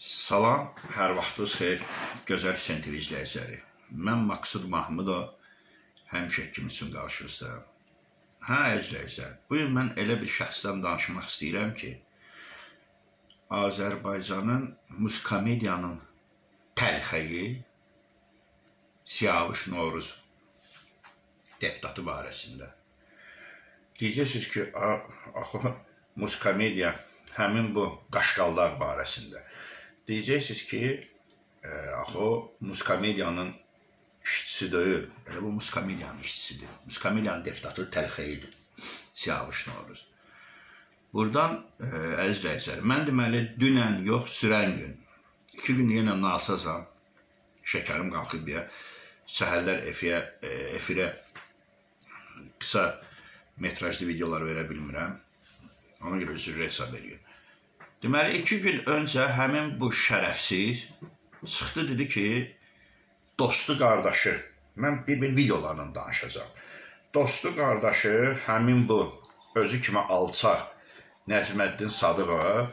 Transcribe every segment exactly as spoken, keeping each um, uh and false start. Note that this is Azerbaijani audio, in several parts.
Salam, hər vaxtınız xeyir, gözəl Hüseyn T V izləyiciləri. Mən Maqsud Mahmudov, həmişə kimi üçün qarşınızdayım. Hə, izləyicilər, bugün mən elə bir şəxsdən danışmaq istəyirəm ki, Azərbaycanın musikomediyanın təlxəyi Siyavuş Novruz deputatı barəsində. Deyəcəksiniz ki, axı musikomediya həmin bu qaşqallar barəsində. Deyəcəksiniz ki, axı musikomediyanın işçisi deyil, elə bu musikomediyanın işçisidir. Musikomediyanın deputatı təlxəyidir, Siyavuş Novruz. Buradan, əzizləyicilər, mən deməli, dünən yox, sürən gün, iki gün yenə nasazam, şəkərim qalxıb deyə, səhərlər efirə qısa metrajlı videolar verə bilmirəm, ona görə üzrə hesab edirəm. Deməli, iki gün öncə həmin bu şərəfsiz çıxdı, dedi ki, dostu qardaşı, mən bir-bir videolarla danışacağım, dostu qardaşı həmin bu özü kimi alçaq Nəcməddin Sadıqov,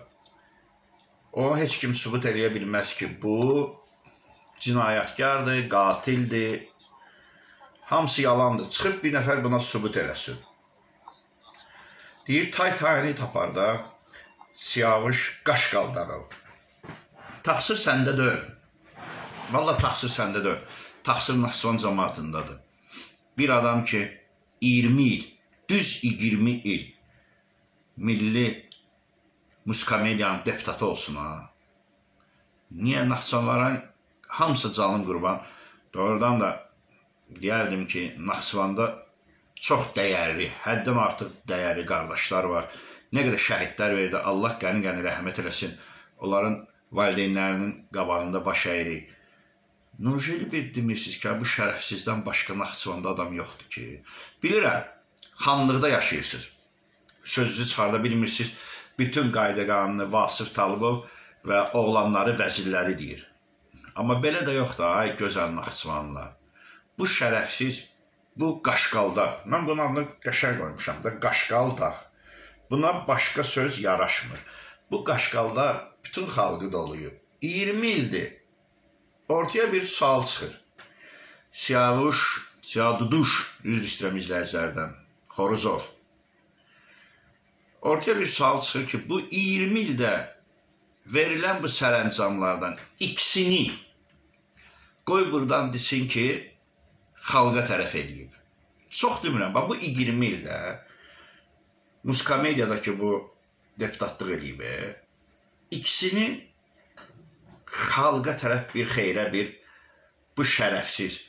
o heç kim sübut eləyə bilməz ki, bu cinayətkardır, qatildir, hamısı yalandır, çıxıb bir nəfər buna sübut eləsin. Deyir, tay tayını tapar da, Siyavuş qaşqaldarov. Taxsir səndə deyil. Valla taxsir səndə deyil. Taxsir Naxçıvan cəmaatındadır. Bir adam ki, iyirmi il, düz iyirmi il milli musikomediyanın deputatı olsun ha. Niyə Naxçıvanların hamısı canım qurban? Doğrudan da deyərdim ki, Naxçıvanda çox dəyərli, həddən artıq dəyərli qardaşlar var. Nə qədər şəhidlər verdi, Allah qəni-qəni rəhmət eləsin. Onların valideynlərinin qabağında baş əyirik. Nurjeli bir demirsiniz ki, bu şərəfsizdən başqa Naxçıvanda adam yoxdur ki. Bilirəm, xanlıqda yaşayırsınız. Sözünüzü çıxarda bilmirsiniz. Bütün qayda qanunu Vasif Talıbov və oğlanları, vəzirləri deyir. Amma belə də yoxdur, ay gözəl Naxçıvanlılar. Bu şərəfsiz, bu qaşqaldaq. Mən bunun adını qəşəng qoymuşam da, qaşqaldaq. Buna başqa söz yaraşmır. Bu qaşqaldaq bütün xalqı doluyub. iyirmi ildir. Ortaya bir sual çıxır. Siyavuş, Siyaduduş, üzr istəyirəm izləyicilərdən, Xoruzov. Ortaya bir sual çıxır ki, bu iyirmi ildə verilən bu sərəncamlardan ikisini qoy buradan desin ki, xalqa tərəf edeyim. Çox demirəm, bu iyirmi ildə musikomediyadakı bu deputatlıq edeyib, ikisini xalqa tərəf bir xeyrə, bir bu şərəfsiz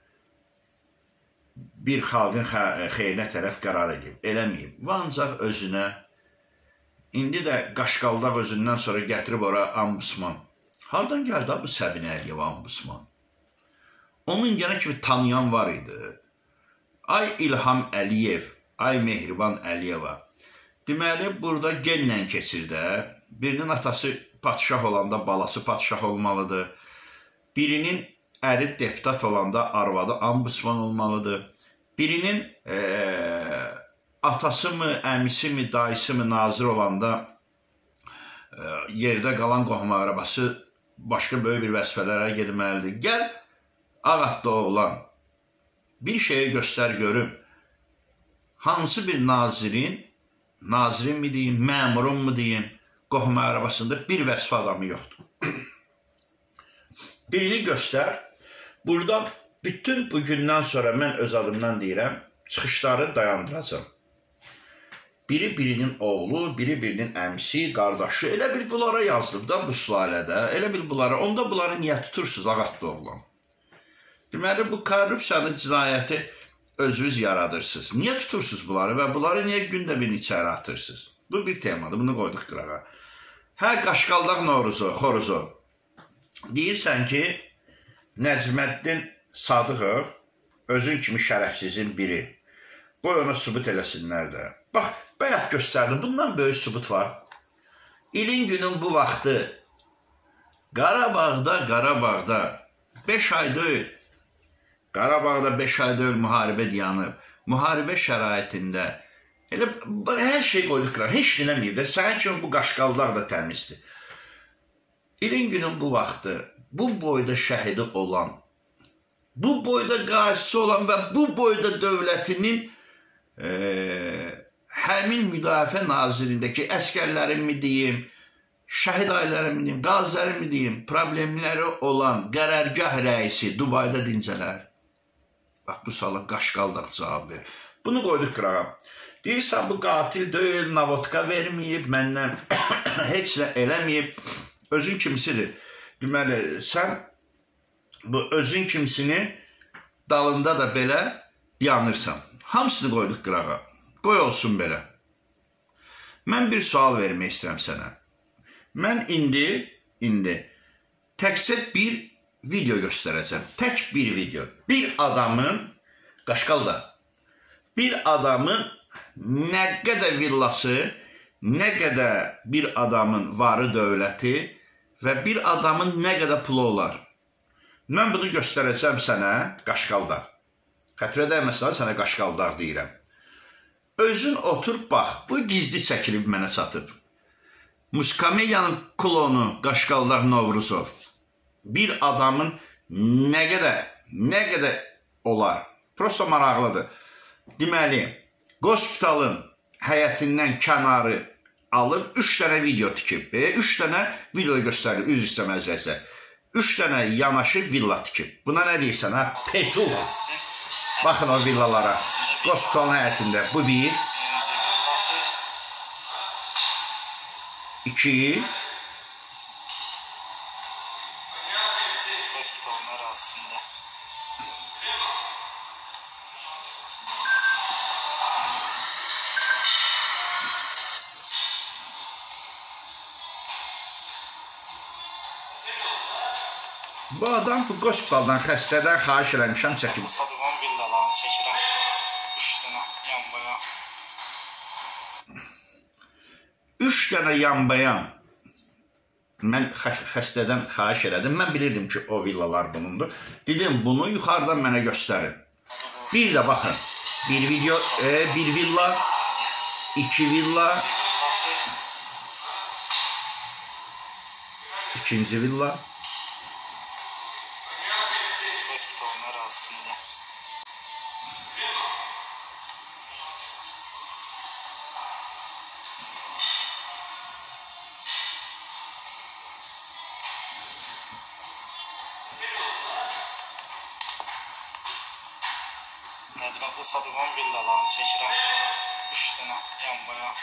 bir xalqın xeyrinə tərəf qərar edib, eləməyib. Və ancaq özünə, indi də qaşqaldaq özündən sonra gətirib ora ambusman. Hardan gəldi bu Səbinə Əliyev ambusman? Onun yenə kimi tanıyan var idi. Ay İlham Əliyev, ay Mehriban Əliyeva. Deməli, burada genlə keçir də, birinin atası padişah olanda balası padişah olmalıdır. Birinin əri deputat olanda arvadı ambusman olmalıdır. Birinin e, atası mı, əmisi mi, dayısı mı nazir olanda e, yerdə qalan qohum-əqrəbası başqa böyük bir vəzifələrə gedməlidir. Gəl, ağatlı oğlan, bir şeyi göstər görüm. Hansı bir nazirin, nazirin mi deyim, məmurun mu deyim, qohum-əqrəbasında bir vəzifə adamı yoxdur. Birini göstər. Buradan bütün bugündən sonra mən öz adımdan deyirəm, çıxışları dayandıracam. Biri birinin oğlu, biri birinin əmsi, qardaşı, elə bil bunlara yazılıb da bu sülalədə, elə bil bunlara, onda bunları niyə tutursunuz, ağatlı oğlan? Deməli, bu korrupsiyanın cinayəti özünüz yaradırsınız. Niyə tutursunuz bunları və bunları niyə gündə birini içəri atırsınız? Bu bir temadır, bunu qoyduq qırağa. Hə, qaşqaldaq Novruzov, Xoruzov. Deyirsən ki, Nəcməddin Sadıqov özün kimi şərəfsizin biri. Qoy ona sübut eləsinlər də. Bax, bayaq göstərdim, bundan böyük sübut var. İlin günün bu vaxtı Qarabağda, Qarabağda beş ay deyil, Qarabağda beş ay deyil müharibə dayanıb. Müharibə şəraitində elə hər şey qoyduq qırar, heç dinəməyib də, sənin kimi bu qaşqallar da təmizdir. ilin günün bu vaxtı, bu boyda şəhidi olan, bu boyda qarşısı olan və bu boyda dövlətinin e, həmin müdafiə nazirindəki əskərlərin mi deyim, şəhid ailərin mi deyim, qazilərin mi deyim, problemləri olan qərargah rəisi Dubayda dincələr. Bax, bu suala qaşqaldaq cavab verir. Bunu qoyduq qırağa. Deyirsən, bu qatil deyil, navotka verməyib, məndən heç nə eləməyib, özün kimisidir. Deməli, sən bu özün kimisini dalında da belə yanırsan. Hamısını qoyduq qırağa. Qoy olsun belə. Mən bir sual vermək istəyirəm sənə. Mən indi, indi təkcə bir video göstərəcəm. Tək bir video. Bir adamın, qaşqalda, bir adamın nə qədər villası, nə qədər bir adamın varı dövləti və bir adamın nə qədər pulu olar. Mən bunu göstərəcəm sənə qaşqaldaq. Xətrə dəyməsən sənə qaşqaldaq deyirəm. Özün otur, bax, bu gizli çəkilib mənə çatıb. Muskamelyanın klonu Qaşqaldaq Novruzov bir adamın nə qədər, nə qədər olar. Prosta maraqlıdır. Deməli, qospitalın həyətindən kənarı alıb üç dənə video tikib. üç dənə video göstərir, üz istəməzlərsə. üç dənə yanaşı villa tikib. Buna nə deyirsən, ha? Petul. Baxın o villalara. Qospitalın həyətində. Bu bir. İki. Qospitalın arasında. Bu adam bu qospitaldan, xəstədən xahiş eləmişəm çəkib. Sadıqan villalarını çəkirəm. Üç dənə yanbayan. Üç dənə yanbayan. Mən xəstədən xahiş elədim. Mən bilirdim ki, o villalar bunundur. Dedim, bunu yuxarıdan mənə göstərin. Bir də baxın. Bir video, e, bir villa, iki villa, ikinci villa. Qospitalın arasında. Nəcməddin Sadıqan villalarını çəkirəm. Üç dənə yanbayan.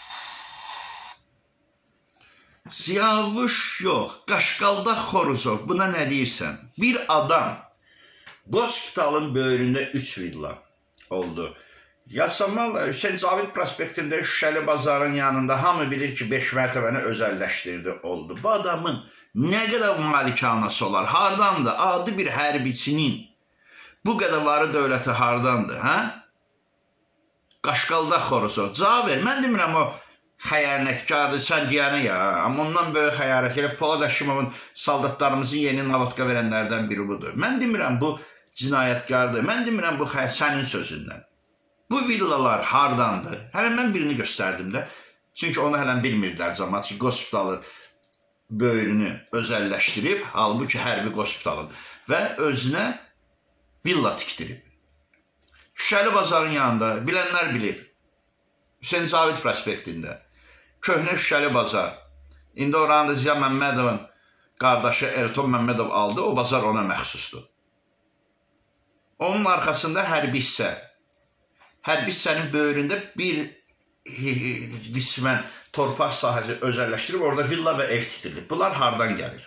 Siyavuş yox, Qaşqaldaq Xoruzov, buna nə deyirsən? Bir adam qospitalın böyründə üç villa oldu. Yasamal Hüseyn Cavid prospektində Şüşəli bazarın yanında hamı bilir ki, beş mərtəbəni özəlləşdirdi oldu. Bu adamın nə qədər malikanası olar? Hardandır? Adi bir hərbiçinin bu qədər varı dövləti hardandır? Hə? Qaşqaldaq Xoruzov. Cavab ver. Mən demirəm o xəyanətkardır, sən deyənə ya. Amma ondan böyük xəyanət. Elə Polad Həşimovun saldatlarımızın yeni nalotka verənlərdən biri budur. Mən demirəm bu cinayətkardır. Mən demirəm bu sənin sözündən. Bu villalar hardandır? Hələ mən birini göstərdim də. Çünki onu hələn bilmirdilər cəmaət ki, qospitalın böyrünü özəlləşdirib, halbuki hərbi qospitalın və özünə villa tikdirib. Şüşəli bazarın yanında, bilənlər bilir. Hüseyn Cavid prospektində. Köhnə Şüşəli bazar. İndi oranı da Ziya Məmmədovun qardaşı Erton Məmmədov aldı, o bazar ona məxsusdur. Onun arxasında hərbi hissə. Hərbi hissənin böyründə bir qismən torpaq sahəsi özəlləşdirib, orada villa və ev tikdirilib. Bunlar hardan gəlir?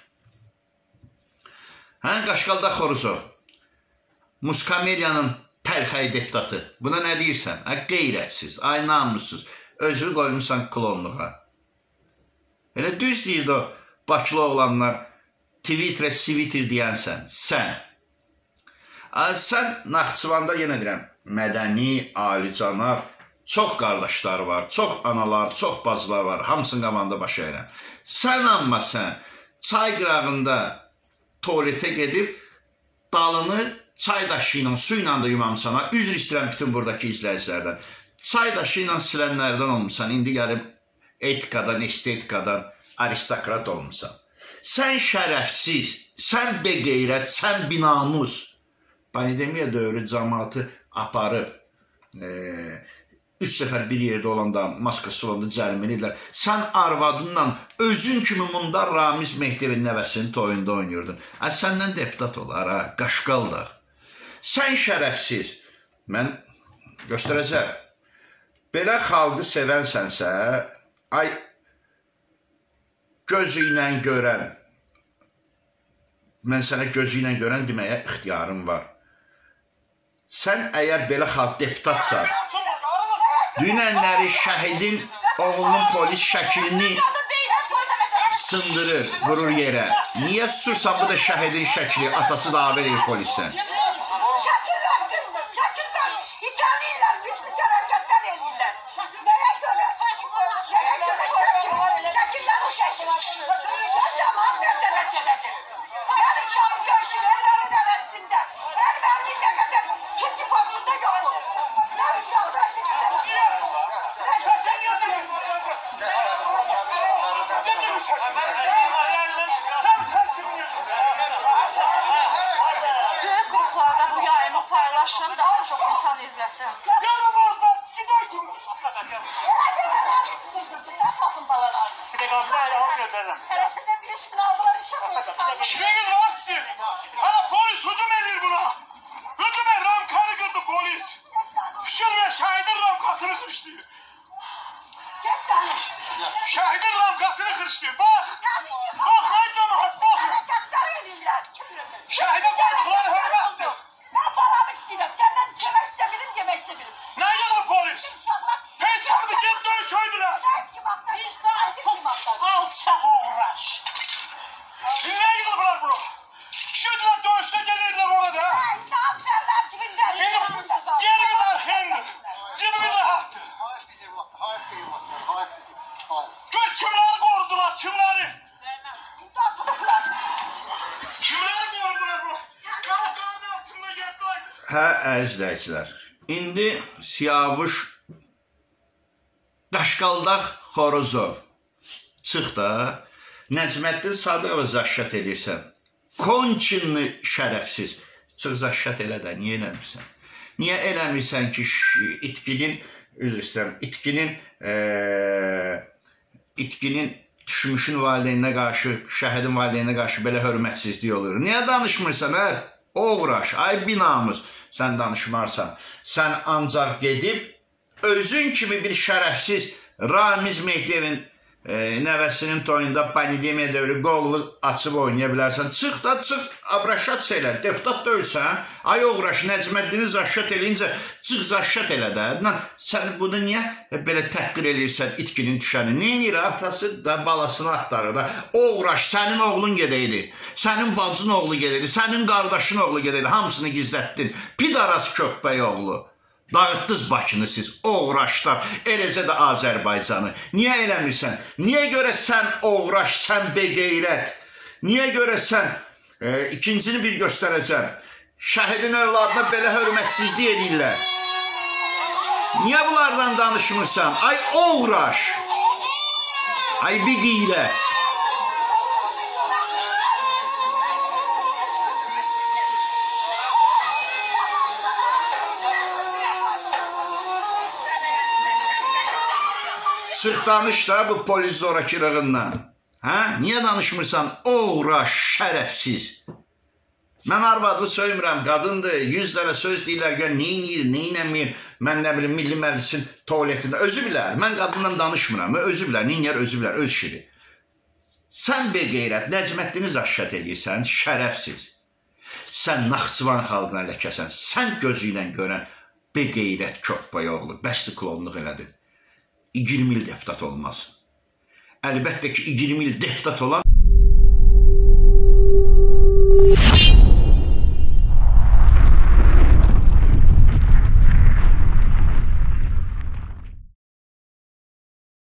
Hə, Qaşqaldaq Xoruzov. Muskamelyanın tərxəyi deputatı. Buna nə deyirsən? Hə, qeyrətsiz, ay namussuz. Özünü qoymuşsan klonluğa. Elə düz deyir o Bakılı olanlar Twitter'ə Twitter deyənsən. Sən. Sən Naxçıvanda yenə deyirəm, mədəni, alicənab, çox qardaşlar var, çox analar, çox bacılar var, hamısının qabağında baş əyirəm. Sən amma sən çay qırağında tualetə gedib, dalını çay daşı ilə, su ilə da yumamsan, üzr istəyirəm bütün buradakı izləyicilərdən. Çay daşı ilə silənlərdən olmuşsan, indi gəlib etikadan, estetikadan aristokrat olmuşsan. sən şərəfsiz, sən beqeyrət, sən binamus. Pandemiya dövrü cəmaatı aparıb, e, üç səfər bir yerdə olanda, maskası olanda cərimə edirlər. Sən arvadınla özün kimi Mundar Ramiz Mehdiyevin nəvəsinin toyunda oynuyordun. Ə, səndən deputat olar, ha, qaşqaldaq. Sən şərəfsiz. Mən göstərəcəm. Belə xalqı sevənsənsə, ay gözü ilə görən, mən sənə gözü ilə görən deməyə ixtiyarım var. Sən əgər belə xalq deputatsan, dünənləri şəhidin oğlunun polis şəklini sındırır, vurur yerə. Niyə susursan bu da şəhidin şəkli, atası da haber edir polisdən? Böyük qruplarda bu yayımı paylaşın, daha çox insan izləsin. Bir de kapıda ayağım gönderirim. Hərəsindən bir iş bin aldılar, işe koydular. İşiniz nasıl? Hala polis hücum ediyor buna. Hücum et, ramkanı kırdı polis. Fikir ve şahidin ramkasını kırıştırıyor. Gel danış. Şahidin ramkasını kırıştırıyor. Bak. Bak lan cemaat bak. Hareketler edirlər. Şahide korkuları hürmetti. Ben paramı istəyirəm. Səndən yemək istəmirim, yemək istəmirim. Ne yıldır polis? Pensiyonda gel dövüş öydüler. Alçaq uğraş. Ne yıldır bunlar bunu? Şuydular dövüşte gelirler orada. Benim yeriniz arkayındır. Cebiniz rahattır. Gör kimleri korudular, kimleri? Kimleri korudular bu? Karasanın altında yatlaydı. Hə, əzizləyicilər, indi Siyavuş Qaşqaldaq Xorozov çıx da, Nəcməddin Sadıqova zəşşət edirsən. Konçinli şərəfsiz. Çıx zəşşət elə də, niyə eləmirsən? Niyə eləmirsən ki, itkinin, üzr istəyirəm, itkinin, e, itkinin düşmüşün valideyninə qarşı, şəhidin valideyninə qarşı belə hörmətsizlik olur? Niyə danışmırsan, hə? Oğraş, ay binamız, sən danışmarsan. Sən ancaq gedib, özün kimi bir şərəfsiz Ramiz Mehdiyevin e, nəvəsinin toyunda pandemiya dövrü qolunu açıb oynaya bilərsən. Çıx da, çıx, abraşat elə, deputat döysən, ay oğraş, Nəcməddini zaşşat eləyincə, çıx zaşşat elə də. Sən bunu niyə belə təhqir eləyirsən itkinin düşəni? Neynir, atası da balasını axtarır da. Oğraş, sənin oğlun gedəydi, sənin bacın oğlu gedəydi, sənin qardaşın oğlu gedəydi, hamısını gizlətdin. Pidaras köpbəy oğlu. Dağıtdınız Bakını siz, oğraşlar, eləcə də Azərbaycanı. Niyə eləmirsən? Niyə görə sən oğraş, sən beqeyrət? Niyə görə sən, e, ikincini bir göstərəcəm, şəhidin övladına belə hörmətsizlik edirlər? Niyə bunlardan danışmırsan? Ay oğraş, ay beqeyrət. Çıx danış da bu polis zorakılığından. Hə? Niyə danışmırsan? Oğraş, şərəfsiz. Mən arvadlı söymürəm, qadındır, yüz dənə söz deyirlər, gör, neynir, neynəmir, mən nə bilim, Milli Məclisin tualetində, özü bilər, mən qadından danışmıram, özü bilər, neynir, özü bilər, öz şiri. Sən beqeyrət, Nəcməddini zaşşət edirsən, şərəfsiz. Sən Naxçıvan xalqına ləkəsən, sən gözü ilə görən beqeyrət köpbəy oğlu, bəsli klonluq elədin. iyirmi il deputat olmaz. Əlbəttə ki, iyirmi il deputat olan